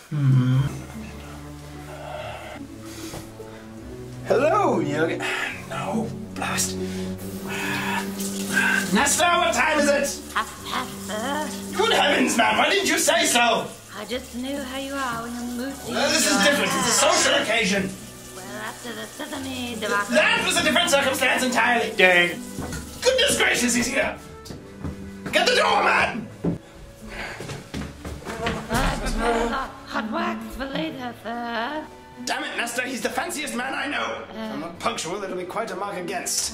Hello, Jürgen. No, blast. Nestor, what time is it? 1:30. Good heavens, man, why didn't you say so? I just knew how you are when you're in the mood to This is different, it's a social occasion. Well, after the sesame debacle. That was a different circumstance entirely. Dang. Goodness gracious, he's here. Get the door, man! Hot wax for later, sir. Damn it, Nestor, he's the fanciest man I know. If I'm not punctual, it'll be quite a mark against.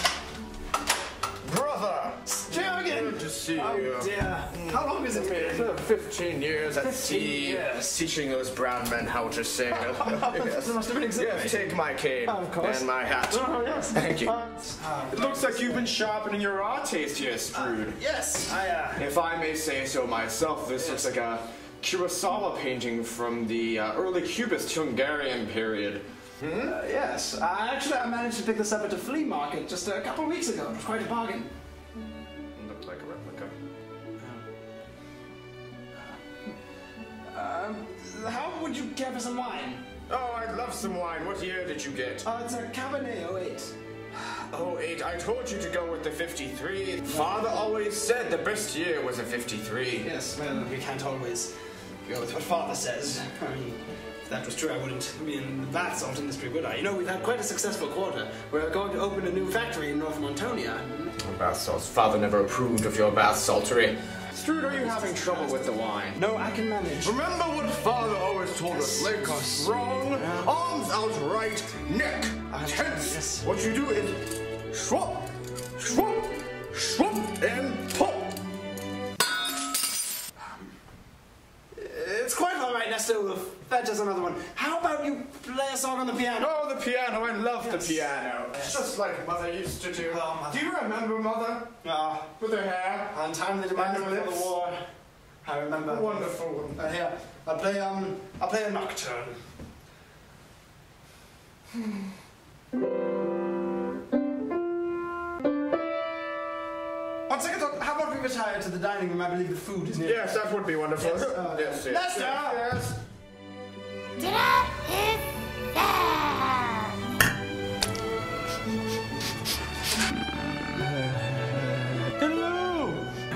Brother! Jürgen! Good to see Oh, you. dear. How long has it been? 15 years at 15 sea, years. teaching those brown men how to sail. Yes. That must have been exhilarating. Yes, take my cane Of course. and my hat. Oh, yes. Thank you. It looks like you've been sharpening your art taste here, Streude. Yes, If I may say so myself, this looks like a Kurosawa painting from the early Cubist Hungarian period. yes. Actually, I managed to pick this up at a flea market just a couple of weeks ago. It was quite a bargain. Looked like a replica. How would you care for some wine? Oh, I'd love some wine. What year did you get? It's a Cabernet 08. 08. I told you to go with the 53. Father always said the best year was a 53. Yes, well, we can't always go with what Father says. I mean, if that was true, I wouldn't be in the bath salt industry, would I? You know, we've had quite a successful quarter. We're going to open a new factory in North Montonia. Bath salts. Father never approved of your bath saltery. Streude, are you having trouble with the wine? No, I can manage. Remember what Father always told us. Legs strong, arms outright, neck tense. Yes. What you do is swap, swap, swap, and pop. It's quite all right, Nestor. We'll fetch us another one. How about you play a song on the piano? Oh, the piano. I love the Yes. piano. Yes. Just like Mother used to do. Oh, Mother. Do you remember Mother? With her hair? Untimely demise And before the lips. war. I remember. Wonderful. Here, I'll play a nocturne. One second, how about we retire to the dining room? I believe the food is near. Yes, that would be wonderful. Yes, yes, yes. Nestor! Yes. Dinner is served. Hello!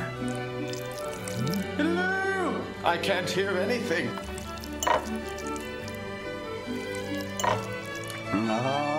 Hello! I can't hear anything.